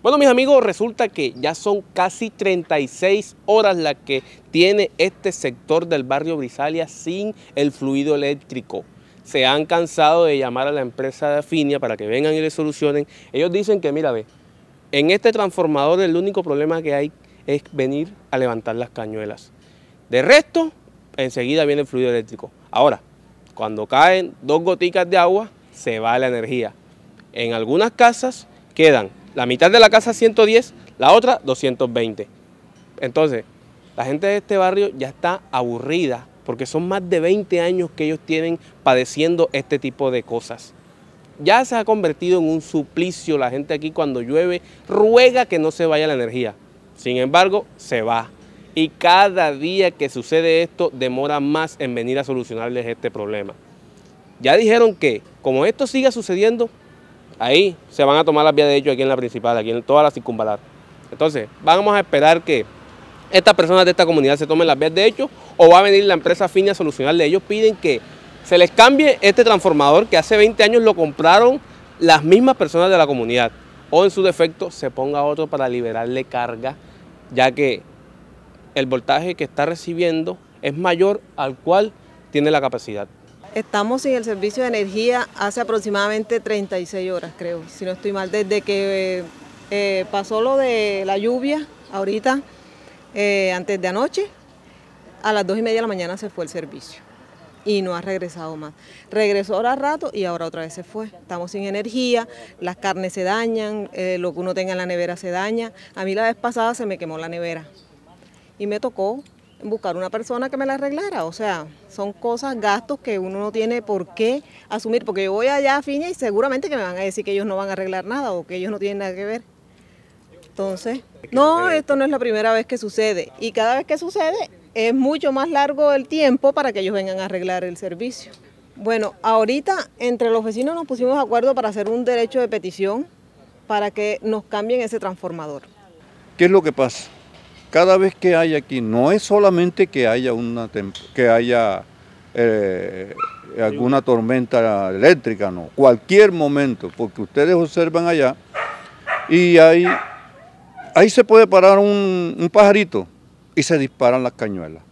Bueno, mis amigos, resulta que ya son casi 36 horas las que tiene este sector del barrio Brizalia sin el fluido eléctrico. Se han cansado de llamar a la empresa de Afinia para que vengan y le solucionen. Ellos dicen que, mira, ve, en este transformador el único problema que hay es venir a levantar las cañuelas. De resto, enseguida viene el fluido eléctrico. Ahora, cuando caen 2 goticas de agua, se va la energía. En algunas casas quedan la mitad de la casa 110, la otra 220. Entonces, la gente de este barrio ya está aburrida porque son más de 20 años que ellos tienen padeciendo este tipo de cosas. Ya se ha convertido en un suplicio. La gente aquí cuando llueve ruega que no se vaya la energía. Sin embargo, se va. Y cada día que sucede esto demora más en venir a solucionarles este problema. Ya dijeron que como esto siga sucediendo, ahí se van a tomar las vías de hecho aquí en la principal, aquí en toda la circunvalar. Entonces, vamos a esperar que estas personas de esta comunidad se tomen las vías de hecho o va a venir la empresa Afinia a solucionarle. Ellos piden que se les cambie este transformador que hace 20 años lo compraron las mismas personas de la comunidad o en su defecto se ponga otro para liberarle carga, ya que el voltaje que está recibiendo es mayor al cual tiene la capacidad. Estamos sin el servicio de energía hace aproximadamente 36 horas, creo, si no estoy mal, desde que pasó lo de la lluvia, ahorita, antes de anoche, a las 2:30 de la mañana se fue el servicio y no ha regresado más. Regresó ahora a rato y ahora otra vez se fue. Estamos sin energía, las carnes se dañan, lo que uno tenga en la nevera se daña. A mí la vez pasada se me quemó la nevera y me tocó buscar una persona que me la arreglara. O sea, son cosas, gastos que uno no tiene por qué asumir, porque yo voy allá a Afinia y seguramente que me van a decir que ellos no van a arreglar nada o que ellos no tienen nada que ver. Entonces, no, esto no es la primera vez que sucede y cada vez que sucede es mucho más largo el tiempo para que ellos vengan a arreglar el servicio. Bueno, ahorita entre los vecinos nos pusimos de acuerdo para hacer un derecho de petición para que nos cambien ese transformador. ¿Qué es lo que pasa? Cada vez que hay aquí, no es solamente que haya alguna tormenta eléctrica, no, cualquier momento, porque ustedes observan allá y ahí se puede parar un pajarito y se disparan las cañuelas.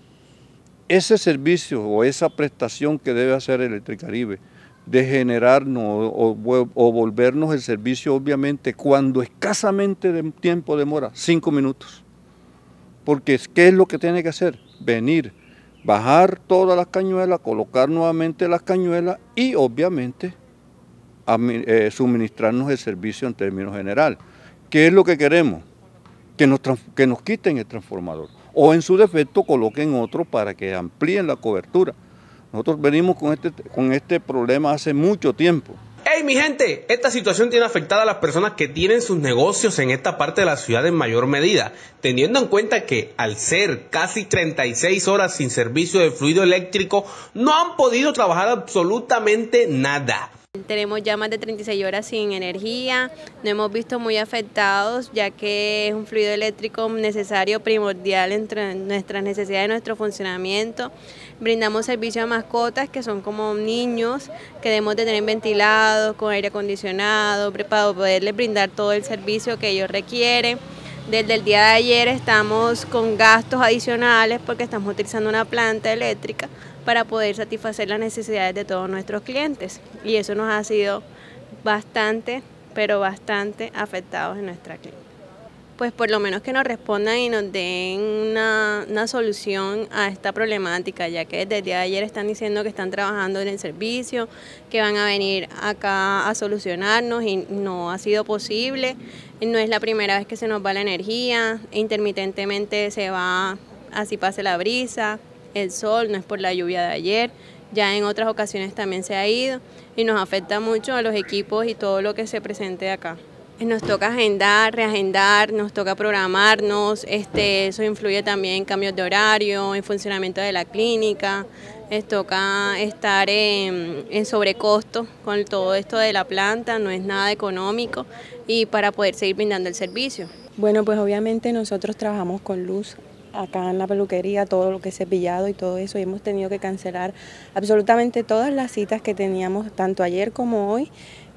Ese servicio o esa prestación que debe hacer Electricaribe de generarnos o volvernos el servicio, obviamente, cuando escasamente de tiempo demora, 5 minutos. Porque ¿qué es lo que tiene que hacer? Venir, bajar todas las cañuelas, colocar nuevamente las cañuelas y obviamente suministrarnos el servicio en términos general. ¿Qué es lo que queremos? Que nos quiten el transformador o en su defecto coloquen otro para que amplíen la cobertura. Nosotros venimos con este problema hace mucho tiempo. ¡Hey, mi gente! Esta situación tiene afectada a las personas que tienen sus negocios en esta parte de la ciudad en mayor medida, teniendo en cuenta que al ser casi 36 horas sin servicio de fluido eléctrico, no han podido trabajar absolutamente nada. Tenemos ya más de 36 horas sin energía, nos hemos visto muy afectados ya que es un fluido eléctrico necesario, primordial entre nuestras necesidades de nuestro funcionamiento. Brindamos servicio a mascotas que son como niños que debemos de tener ventilados, con aire acondicionado, para poderles brindar todo el servicio que ellos requieren. Desde el día de ayer estamos con gastos adicionales porque estamos utilizando una planta eléctrica para poder satisfacer las necesidades de todos nuestros clientes y eso nos ha sido bastante, pero bastante afectados en nuestra clínica. Pues por lo menos que nos respondan y nos den una solución a esta problemática, ya que desde el día de ayer están diciendo que están trabajando en el servicio, que van a venir acá a solucionarnos y no ha sido posible. No es la primera vez que se nos va la energía, intermitentemente se va, así pase la brisa, el sol, no es por la lluvia de ayer, ya en otras ocasiones también se ha ido y nos afecta mucho a los equipos y todo lo que se presente acá. Nos toca agendar, reagendar, nos toca programarnos, eso influye también en cambios de horario, en funcionamiento de la clínica, nos toca estar en sobrecosto con todo esto de la planta, no es nada económico y para poder seguir brindando el servicio. Bueno, pues obviamente nosotros trabajamos con luz acá en la peluquería, todo lo que es cepillado y todo eso, y hemos tenido que cancelar absolutamente todas las citas que teníamos tanto ayer como hoy,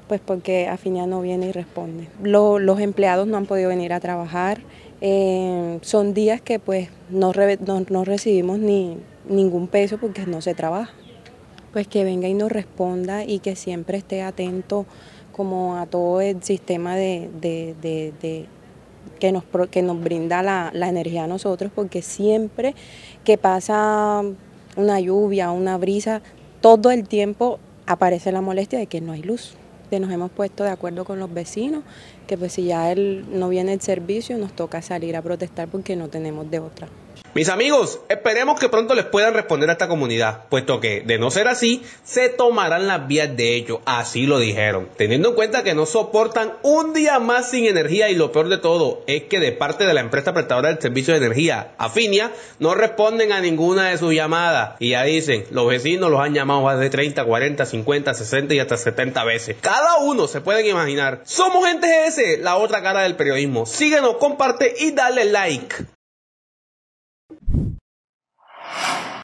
pues porque Afinia no viene y responde. Los empleados no han podido venir a trabajar, son días que pues no recibimos ningún peso porque no se trabaja. Pues que venga y nos responda y que siempre esté atento como a todo el sistema que nos brinda la energía a nosotros, porque siempre que pasa una lluvia, una brisa, todo el tiempo aparece la molestia de que no hay luz. Nos hemos puesto de acuerdo con los vecinos que pues si ya no viene el servicio nos toca salir a protestar porque no tenemos de otra. Mis amigos, esperemos que pronto les puedan responder a esta comunidad, puesto que, de no ser así, se tomarán las vías de ellos, así lo dijeron, teniendo en cuenta que no soportan un día más sin energía y lo peor de todo es que de parte de la empresa prestadora del servicio de energía, Afinia, no responden a ninguna de sus llamadas y ya dicen, los vecinos los han llamado más de 30, 40, 50, 60 y hasta 70 veces. Cada uno se pueden imaginar. Somos Gente GS, la otra cara del periodismo. Síguenos, comparte y dale like.